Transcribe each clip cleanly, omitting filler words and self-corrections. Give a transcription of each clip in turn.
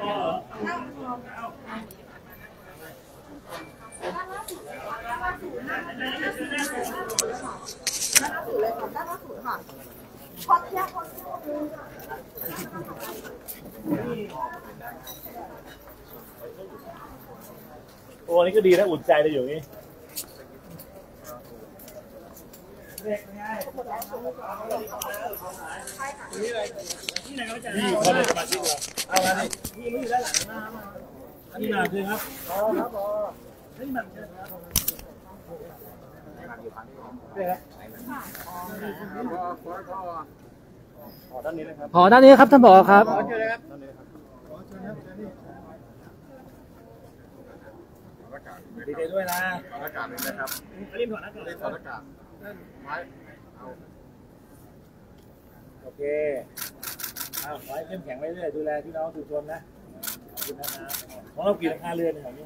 โอ้นี่ก็ดีนะอุ่นใจเลยอยู่นี่นี่คนสมาชิกเราเอามาดินี่อยู่ด้านหลังนะนี่มาคือครับนี่มันเชิญครับขอด้านนี้นะครับขอด้านนี้ครับท่านผอครับดีใจด้วยนะอากาศเลยนะครับรีบถอดอากาศรีบถอดอากาศไว้เอาโอเคเอาไว้เข้มแข็งไว้เรื่อยดูแลพี่น้องชุมชนนะขอบคุณนะครับของเรากี่ราคาเรือนแถวนี้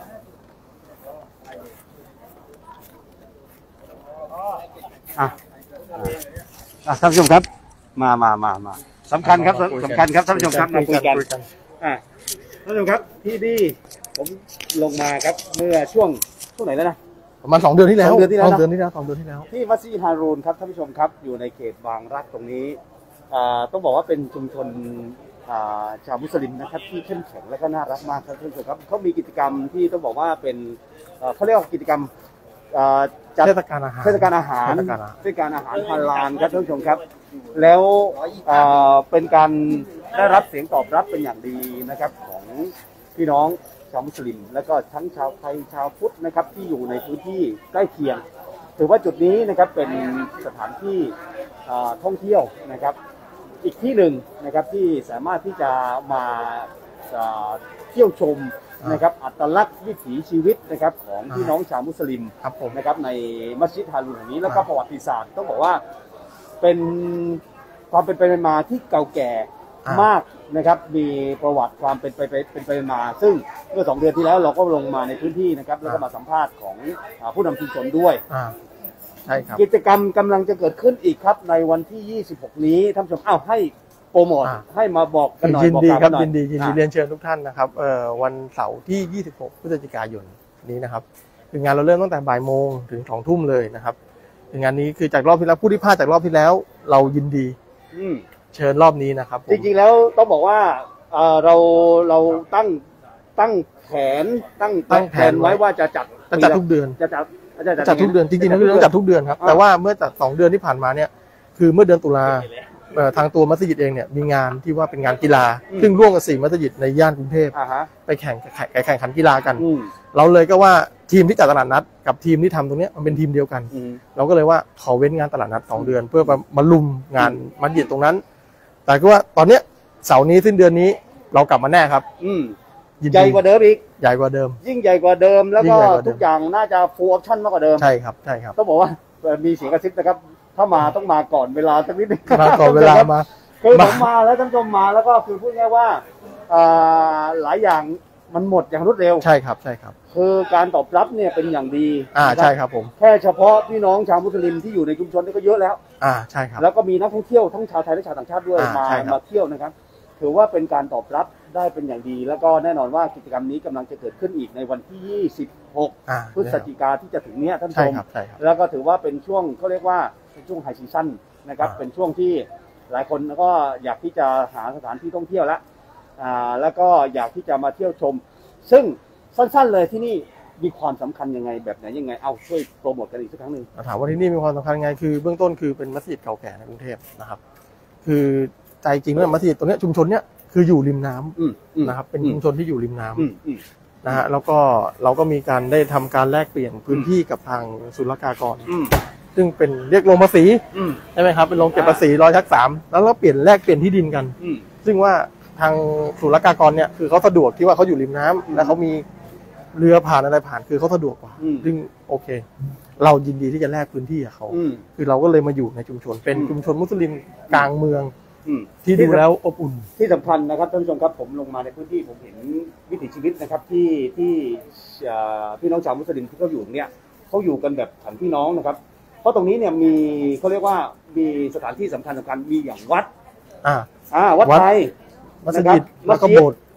ท่านผู้ชมครับมาสำคัญครับท่านผู้ชมครับมาคุยกันท่านผู้ชมครับที่นี่ผมลงมาครับเมื่อช่วงไหนแล้วนะประมาณ2 เดือนที่แล้ว 2 เดือนที่แล้วที่มัสยิดฮารูนครับท่านผู้ชมครับอยู่ในเขตบางรักตรงนี้ต้องบอกว่าเป็นชุมชนชาวมุสลิมนะครับที่เข้มแข็งและก็น่ารักมากครับท่านผู้ชมครับเขามีกิจกรรมที่ต้องบอกว่าเป็นเขาเรียกว่ากิจกรรมเทศกาลอาหารฮาลาลครับท่านผู้ชมครับแล้วเป็นการได้รับเสียงตอบรับเป็นอย่างดีนะครับของพี่น้องชาวมุสลิมและก็ทั้งชาวไทยชาวพุทธนะครับที่อยู่ในพื้นที่ใกล้เคียงถือว่าจุดนี้นะครับเป็นสถานที่ท่องเที่ยวนะครับอีกที่หนึ่งนะครับที่สามารถที่จะมาเที่ยวชมนะครับอัตลักษณ์วิถีชีวิตนะครับของพี่น้องชาวมุสลิมนะครับในมัสยิดฮารูนแห่งนี้แล้วก็ประวัติศาสตร์ต้องบอกว่าเป็นความเป็นไปมาที่เก่าแก่มากนะครับมีประวัติความเป็นไปมาซึ่งเมื่อ2 เดือนที่แล้วเราก็ลงมาในพื้นที่นะครับแล้วก็มาสัมภาษณ์ของผู้นำชุมชนด้วยใช่ครับกิจกรรมกำลังจะเกิดขึ้นอีกครับในวันที่26นี้ท่านผู้ชมให้โปรโมทให้มาบอกกันหน่อยยินดีครับยินดีเรียนเชิญทุกท่านนะครับวันเสาร์ที่26 พฤศจิกายนนี้นะครับคืองานเราเริ่มตั้งแต่บ่ายโมงถึง2 ทุ่มเลยนะครับงานนี้คือจากรอบที่แล้วผู้ที่พลาดจากรอบที่แล้วเรายินดีเชิญรอบนี้นะครับจริงๆแล้วต้องบอกว่าเราตั้งแผนไว้ว่าจะจัดทุกเดือนจะจัดทุกเดือนจริงๆแล้วต้องจัดทุกเดือนครับแต่ว่าเมื่อจัด2 เดือนที่ผ่านมาเนี่ยคือเมื่อเดือนตุลาทางตัวมัสยิดเองเนี่ยมีงานที่ว่าเป็นงานกีฬาซึ่งร่วมกับ4 มัสยิดในย่านกรุงเทพไปแข่งขันกีฬากันเราเลยก็ว่าทีมที่จัดตลาดนัดกับทีมที่ทำตรงนี้มันเป็นทีมเดียวกันเราก็เลยว่าขอเว้นงานตลาดนัด2 เดือนเพื่อมาลุมงานมัสยิดตรงนั้นแต่ก็ว่าตอนเนี้ยเสาร์นี้สิ้นเดือนนี้เรากลับมาแน่ครับใหญ่กว่าเดิมอีกใหญ่กว่าเดิมยิ่งใหญ่กว่าเดิมแล้วก็ทุกอย่างน่าจะ full option มากกว่าเดิมใช่ครับต้องบอกว่ามีเสียงกระซิบนะครับถ้ามาต้องมาก่อนเวลาสักนิดนึงมาก่อนเวลามาคือผมมาแล้วท่านผู้ชมมาแล้วก็คือพูดง่ายว่าหลายอย่างมันหมดอย่างรวดเร็วใช่ครับคือการตอบรับเนี่ยเป็นอย่างดีใช่ครับผมแค่เฉพาะพี่น้องชาวมุสลิมที่อยู่ในชุมชนนี่ก็เยอะแล้วใช่ครับแล้วก็มีนักท่องเที่ยวทั้งชาวไทยและชาวต่างชาติด้วยมาเที่ยวนะครับถือว่าเป็นการตอบรับได้เป็นอย่างดีแล้วก็แน่นอนว่ากิจกรรมนี้กำลังจะเกิดขึ้นอีกในวันที่26 พฤศจิกาที่จะถึงเนี้ยท่านผู้ชมแล้วก็ถือว่าเป็นช่วงเขาเรียกว่าเป็นช่วงไฮซีซั่นนะครับเป็นช่วงที่หลายคนก็อยากที่จะหาสถานที่ท่องเที่ยวแล้วก็อยากที่จะมาเที่ยวชมซึ่งสั้นๆเลยที่นี่มีความสำคัญยังไงแบบไหนยังไงเอาช่วยโปรโมทกันอีกสักครั้งหนึ่งถามว่าที่นี่มีความสำคัญยังไงคือเบื้องต้นคือเป็นมัสยิดเก่าแก่ในกรุงเทพนะครับคือใจจริงแล้วมัสยิดตรงนี้ชุมชนเนี้ยคืออยู่ริมน้ำนะครับเป็นชุมชนที่อยู่ริมน้ำนะฮะแล้วก็เราก็มีการได้ทำการแลกเปลี่ยนพื้นที่กับทางศุลกากรซึ่งเป็นเรียกลงภาษีใช่ไหมครับเป็นลงเก็บภาษี100/3แล้วเราเปลี่ยนแลกเปลี่ยนที่ดินกันซึ่งว่าทางศุลกากรเนี่ยคือเขาสะดวกที่ว่าเขาอยู่ริมน้ำและเขามีเรือผ่านอะไรผ่านคือเขาสะดวกกว่าซึ่งโอเคเรายินดีที่จะแลกพื้นที่กับเขาคือเราก็เลยมาอยู่ในชุมชนเป็นชุมชนมุสลิมกลางเมืองที่ดูแล้วอบอุ่นที่สำคัญนะครับท่านผู้ชมครับผมลงมาในพื้นที่ผมเห็นวิถีชีวิตนะครับที่พี่น้องชาวมุสลิมที่เขาอยู่เนี่ยเขาอยู่กันแบบฉันพี่น้องนะครับเพราะตรงนี้เนี่ยมีเขาเรียกว่ามีสถานที่สำคัญมีอย่างวัดวัดไทยมัสยิดแล้วก็โบสถ์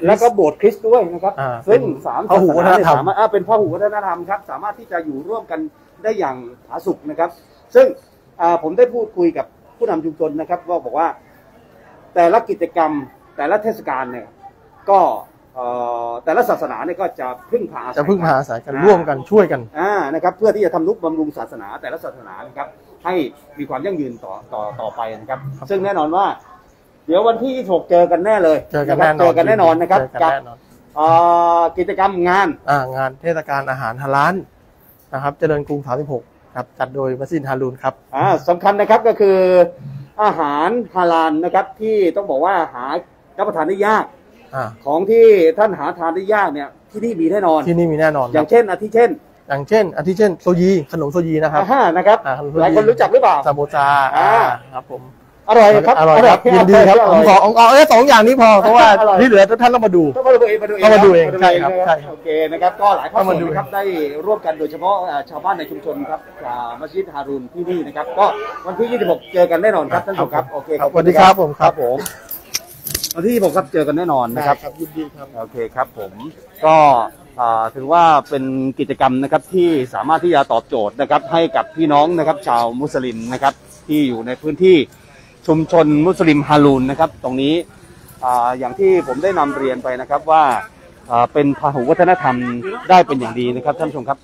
แล้วก็โบสถ์คริสต์ด้วยนะครับซึ่งสามพหุวัฒนธรรมสามารถเป็นพหุวัฒนธรรมครับสามารถที่จะอยู่ร่วมกันได้อย่างผาสุกนะครับซึ่งผมได้พูดคุยกับผู้นำชุมชนนะครับก็บอกว่าแต่ละกิจกรรมแต่ละเทศกาลเนี่ยก็แต่ละศาสนาเนี่ยก็จะพึ่งพาอาศัยกันร่วมกันช่วยกันนะครับเพื่อที่จะทำนุบำรุงศาสนาแต่ละศาสนานะครับให้มีความยั่งยืนต่อไปนะครับซึ่งแน่นอนว่าเดี๋ยววันที่26เจอกันแน่เลยเจอกันแน่นอนนะครับกับกิจกรรมงานเทศกาลอาหารฮาลาลนะครับเจริญกรุง36ครับจัดโดยมัสยิดฮารูนครับสำคัญนะครับก็คืออาหารฮาลาลนะครับที่ต้องบอกว่าหารับประทานได้ยากของที่ท่านหาทานได้ยากเนี่ยที่นี่มีแน่นอนอย่างเช่นอาทิเช่นโซยีขนมโซยีนะครับหลายคนรู้จักหรือเปล่าซาโมซาครับผมอร่อยครับยินดีครับผมขอสองอย่างนี้พอเพราะว่าที่เหลือท่านต้องมาดูเองใช่ครับโอเคนะครับก็หลายท่านมาดูครับได้ร่วมกันโดยเฉพาะชาวบ้านในชุมชนครับมัสยิดฮารูนที่นี่นะครับก็วันที่26เจอกันแน่นอนครับท่านผู้ชมครับโอเคสวัสดีครับผมครับวันที่26ครับเจอกันแน่นอนนะครับยินดีครับโอเคครับผมก็ถือว่าเป็นกิจกรรมนะครับที่สามารถที่จะตอบโจทย์นะครับให้กับพี่น้องนะครับชาวมุสลิมนะครับที่อยู่ในพื้นที่ชุมชนมุสลิมฮารูนนะครับตรงนี้อย่างที่ผมได้นำเรียนไปนะครับว่าเป็นพหุวัฒนธรรมได้เป็นอย่างดีนะครับท่านผู้ชมครับ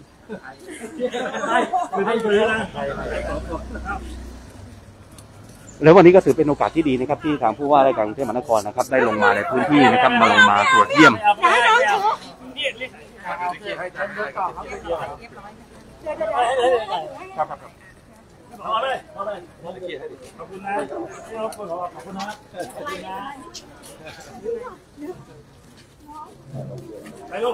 แล้ววันนี้ก็ถือเป็นโอกาสที่ดีนะครับที่ทางผู้ว่าราชการกรุงเทพมหานครนะครับได้ลงมาในพื้นที่นะครับมาตรวจเยี่ยมขอบคุณนะขอบคุณนะไปลูก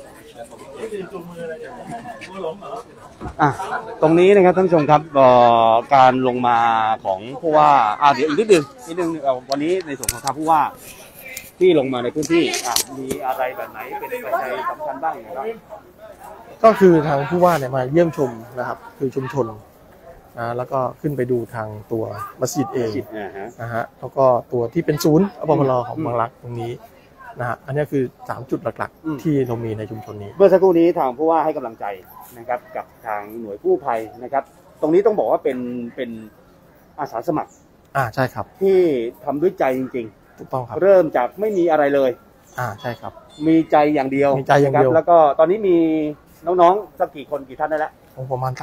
ตรงนี้นะครับท่านผู้ชมครับการลงมาของผู้ว่าเดี๋ยวอีกนิดนึงวันนี้ในส่วนของทางผู้ว่าที่ลงมาในพื้นที่มีอะไรแบบไหนเป็นปัจจัยสำคัญบ้างครับก็คือทางผู้ว่าเนี่ยมาเยี่ยมชมนะครับคือชุมชนแล้วก็ขึ้นไปดูทางตัวมัสยิดเองนะฮะแล้วก็ตัวที่เป็นศูนย์อปพลของบางรักตรงนี้นะฮะอันนี้คือ3จุดหลักๆที่เรามีในชุมชนนี้เมื่อสักครู่นี้ทางผู้ว่าให้กำลังใจนะครับกับทางหน่วยกู้ภัยนะครับตรงนี้ต้องบอกว่าเป็นอาสาสมัครใช่ครับที่ทำด้วยใจจริงๆถูกต้องครับเริ่มจากไม่มีอะไรเลยใช่ครับมีใจอย่างเดียวแล้วก็ตอนนี้มีน้องๆสักกี่ท่านได้แล้วประมาณ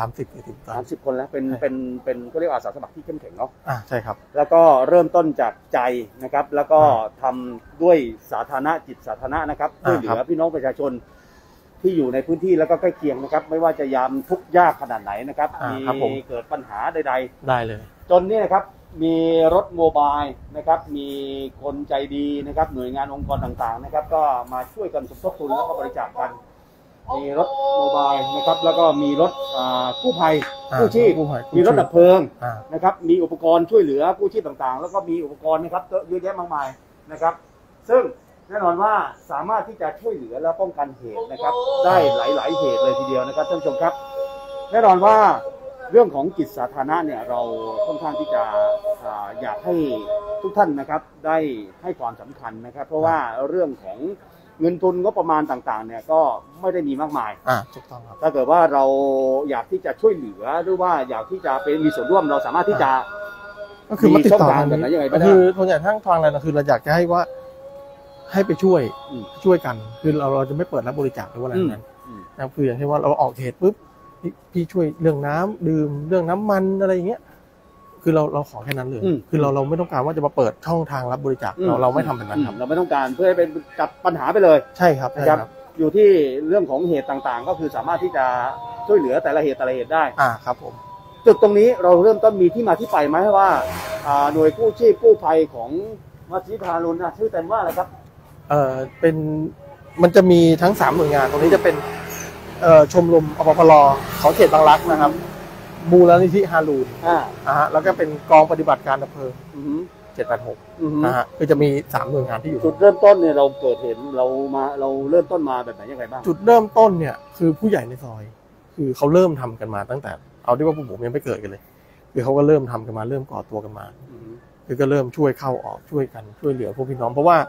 30 คนแล้วเป็นเขาเรียกอาสาสมัครที่เข้มแข็งเนาะใช่ครับแล้วก็เริ่มต้นจากใจนะครับแล้วก็ทำด้วยสาธารณะจิตสาธารณะนะครับช่วยเหลือพี่น้องประชาชนที่อยู่ในพื้นที่แล้วก็ใกล้เคียงนะครับไม่ว่าจะยามทุกข์ยากขนาดไหนนะครับมีเกิดปัญหาใดๆได้เลยจนนี่นะครับมีรถโมบายนะครับมีคนใจดีนะครับหน่วยงานองค์กรต่างๆนะครับก็มาช่วยกันสมทบทุนแล้วก็บริจาคกันมีรถโมบายนะครับแล้วก็มีรถกู้ภัยกู้ชีพมีรถดับเพลิงนะครับมีอุปกรณ์ช่วยเหลือกู้ชีพต่างๆแล้วก็มีอุปกรณ์นะครับเยอะแยะมากมายนะครับซึ่งแน่นอนว่าสามารถที่จะช่วยเหลือและป้องกันเหตุนะครับได้หลายเหตุเลยทีเดียวนะครับท่านผู้ชมครับแน่นอนว่าเรื่องของจิตสาธารณะเนี่ยเราค่อนข้างที่จะอยากให้ทุกท่านนะครับได้ให้ความสำคัญนะครับเพราะว่าเรื่องของเงินทุนงบประมาณต่างๆเนี่ยก็ไม่ได้มีมากมายถูกต้องครับถ้าเกิดว่าเราอยากที่จะช่วยเหลือหรือว่าอยากที่จะเป็นมีส่วนร่วมเราสามารถที่จะก็คือมาติดต่อกันยังไงก็คือส่วนใหญ่ทั้งทางอะไรนะคือเราอยากจะให้ว่าให้ไปช่วยกันคือเราจะไม่เปิดรับบริจาคหรือว่าอะไรนั้นนะคืออย่างเช่นว่าเราออกเหตุปุ๊บพี่ช่วยเรื่องน้ำดื่มเรื่องน้ำมันอะไรอย่างเงี้ยคือเราขอแค่นั้นเลยคือเราไม่ต้องการว่าจะมาเปิดช่องทางรับบริจาคเราไม่ทำแบบนั้นครับเราไม่ต้องการเพื่อให้เป็นจับปัญหาไปเลยใช่ครับนะครับอยู่ที่เรื่องของเหตุต่างๆก็คือสามารถที่จะช่วยเหลือแต่ละเหตุได้ครับผมจุดตรงนี้เราเริ่มต้นมีที่มาที่ไปไหมว่าหน่วยกู้ชีพกู้ภัยของมัสยิดฮารูนนะชื่อเต็มว่าอะไรครับเป็นมันจะมีทั้ง3หน่วยงานตรงนี้จะเป็นชมรมอปพลของเขตบางรักนะครับมูลนิธิฮารูนแล้วก็เป็นกองปฏิบัติการดับเพลิง786นะฮะคือจะมี3หน่วยงานที่อยู่จุดเริ่มต้นเนี่ยเราเกิดเห็นเราเริ่มต้นมาแบบไหนยังไงบ้างจุดเริ่มต้นเนี่ยคือผู้ใหญ่ในซอยคือเขาเริ่มทำกันมาตั้งแต่เอาที่ว่าผมยังไม่เกิดกันเลยคือเขาก็เริ่มทำกันมาเริ่มก่อตัวกันมาคือก็เริ่มช่วยเข้าออกช่วยกันช่วยเหลือพวกพี่น้องเพราะว่า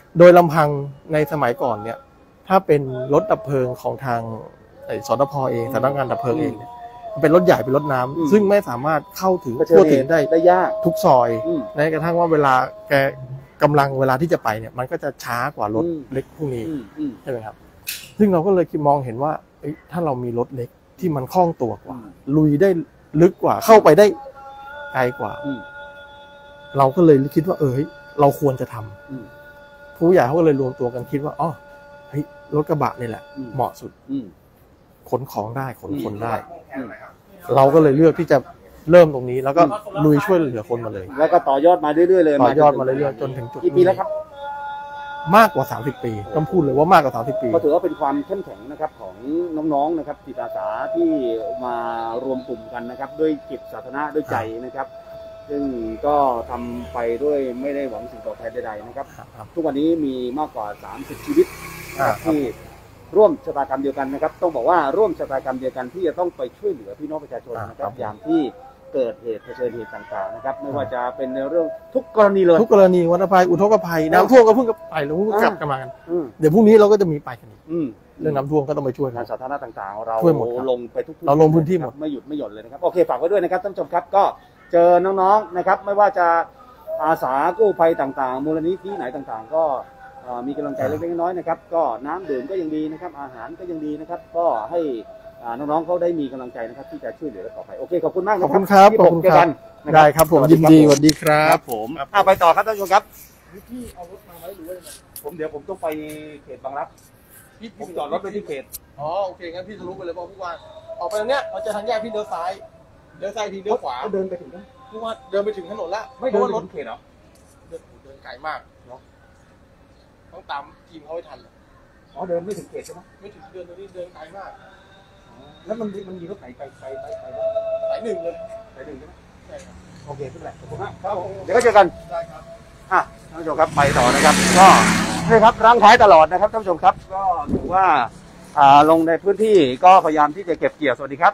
โดยลำพังในสมัยก่อนเนี่ยถ้าเป็นรถดับเพลิงของทางสตภเองสำนักงานดับเพลิงเองเนี่ยมันเป็นรถใหญ่เป็นรถน้ำซึ่งไม่สามารถเข้าถึงทั่วถึงได้ยากทุกซอยแม้กระทั่งว่าเวลาแกกำลังเวลาที่จะไปเนี่ยมันก็จะช้ากว่ารถเล็กพวกนี้ใช่ไหมครับซึ่งเราก็เลยมองเห็นว่าถ้าเรามีรถเล็กที่มันคล่องตัวกว่าลุยได้ลึกกว่าเข้าไปได้ไกลกว่าเราก็เลยคิดว่าเราควรจะทำผู้ใหญ่เขาก็เลยรวมตัวกันคิดว่าอ๋อเฮ้ยรถกระบะนี่แหละเหมาะสุดขนของได้ขนคนได้เราก็เลยเลือกที่จะเริ่มตรงนี้แล้วก็ลุยช่วยเหลือคนมาเลยแล้วก็ต่อยอดมาเรื่อยๆเลยต่อยอดมาเรื่อยๆจนถึงจุดกี่ปีแล้วครับมากกว่า30ปีต้องพูดเลยว่ามากกว่า30ปีก็ถือว่าเป็นความเข้มแข็งนะครับของน้องๆนะครับจิตอาสาที่มารวมกลุ่มกันนะครับด้วยจิตสาธารณะด้วยใจนะครับซึ่งก็ทำไปด้วยไม่ได้หวังสิ่งตอบแทนใดๆนะครับทุกวันนี้มีมากกว่า30ชีวิตที่ร่วมชะตากรรมเดียวกันนะครับต้องบอกว่าร่วมชะตากรรมเดียวกันที่จะต้องไปช่วยเหลือพี่น้องประชาชนนะครับอย่างที่เกิดเหตุเผชิญเหตุต่างๆนะครับไม่ว่าจะเป็นในเรื่องทุกกรณีเลยทุกกรณีวัฏภัยอุทกภัยน้ำท่วมก็เพิ่งไปแล้วเพิ่งกลับกันมากันเดี๋ยวพรุ่งนี้เราก็จะมีไปกันอีกเรื่องน้ำท่วมก็ต้องไปช่วยงานสาธารณะต่างๆเราลงไปทุกเราลงพื้นที่หมดไม่หยุดไม่หย่อนเลยนะครับโอเคฝากไว้ด้วยนะครับท่านผู้ชมครับก็เจอน้องๆนะครับไม่ว่าจะอาสากู้ภัยต่างๆมูลนิธิไหนต่างๆก็มีกำลังใจเล็กๆน้อยๆนะครับก็น้ำดื่มก็ยังดีนะครับอาหารก็ยังดีนะครับก็ให้น้องๆเขาได้มีกำลังใจนะครับที่จะช่วยเหลือต่อไปโอเคขอบคุณมากนะครับขอบคุณครับขอบคุณครับได้ครับผมยินดีสวัสดีครับผมไปต่อครับท่านผู้ชมครับพี่เอารถมาไว้หรือว่าเดี๋ยวผมต้องไปเขตบางรักผมจอดรถไปที่เขตโอเคงั้นพี่ทะลุไปเลยเพราะผู้ว่าออกไปตรงเนี้ยมันจะทางแยกพี่เลี้ยวซ้ายทีเลี้ยวขวาเดินไปถึงนะผู้ว่าเดินไปถึงถนนแล้วไม่เดินรถเขตเหรอเดินไกลมากเนาะต้องตามทีมเขาให้ทันเดินไม่ถึงเขตใช่ไหมไม่ถึงเดินตรงนี้เดินไกลมากแล้วมันมีรถไหนไปสายหนึ่งเลยสายหนึ่งใช่ไหมใช่ครับโอเคขึ้นแหละขอบคุณมากครับเดี๋ยวก็เจอกันได้ครับท่านผู้ชมครับไปต่อนะครับก็นี่ครับรั้งท้ายตลอดนะครับท่านผู้ชมครับก็ถือว่าลงในพื้นที่ก็พยายามที่จะเก็บเกี่ยวสวัสดีครับ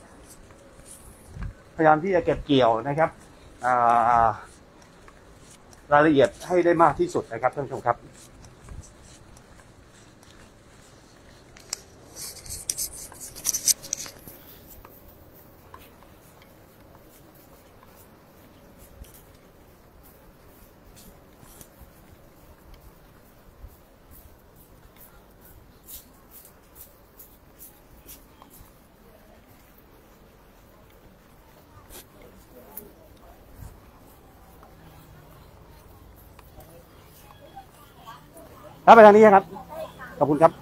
พยายามที่จะเก็บเกี่ยวนะครับรายละเอียดให้ได้มากที่สุดนะครับท่านผู้ชมครับไปทางนี้ครับขอบคุณครับ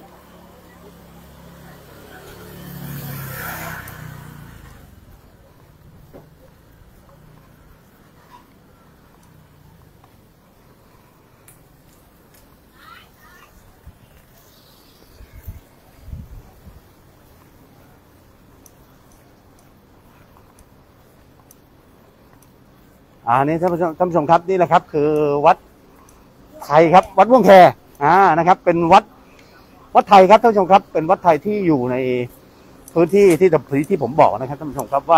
นี่ท่านผู้ชมครับนี่แหละครับคือวัดไทยครับวัดม่วงแคนะครับเป็นวัดไทยครับท่านผู้ชมครับเป็นวัดไทยที่อยู่ในพื้นที่ที่ผมบอกนะครับท่านผู้ชมครับว่า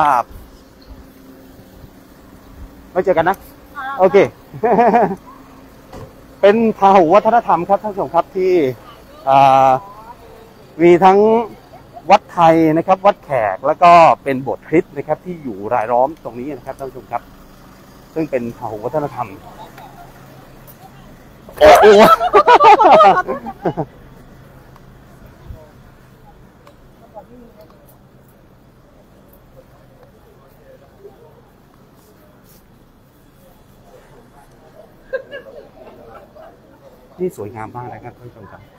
ไม่เจอกันนะโอเค เป็นพหุวัฒนธรรมครับท่านผู้ชมครับที่มีทั้งวัดไทยนะครับวัดแขกแล้วก็เป็นโบสถ์คริสต์นะครับที่อยู่รายล้อมตรงนี้นะครับท่านผู้ชมครับซึ่งเป็นพหุวัฒนธรรมนี่สวยงามมากนะครับท่านผู้ชมครับ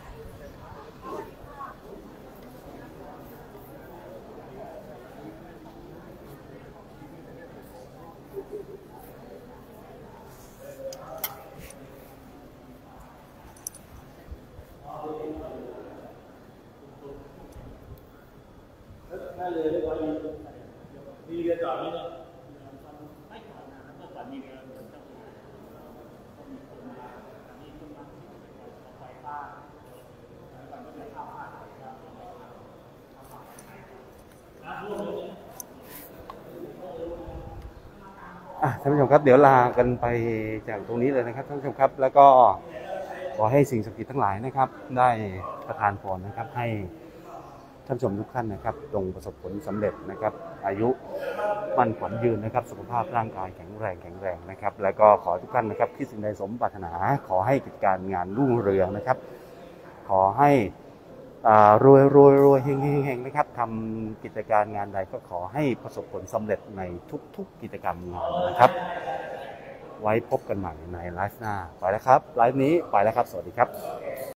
ท่านผู้ชมครับเดี๋ยวลากันไปจากตรงนี้เลยนะครับท่านผู้ชมครับแล้วก็ขอให้สิ่งศักดิ์สิทธิ์ทั้งหลายนะครับได้ประทานพรนะครับให้ท่านผู้ชมทุกท่านนะครับจงประสบผลสำเร็จนะครับอายุมั่นขวัญยืนนะครับสุขภาพร่างกายแข็งแรงนะครับแล้วก็ขอทุกท่านนะครับที่สิ่งใดสมปรารถนาขอให้กิจการงานรุ่งเรืองนะครับขอให้รวยเฮงนะครับทำกิจการงานใดก็ขอให้ประสบผลสำเร็จในทุกกิจกรรมงานนะครับไว้พบกันใหม่ในไลฟ์หน้าไปแล้วครับไลฟ์นี้ไปแล้วครับสวัสดีครับ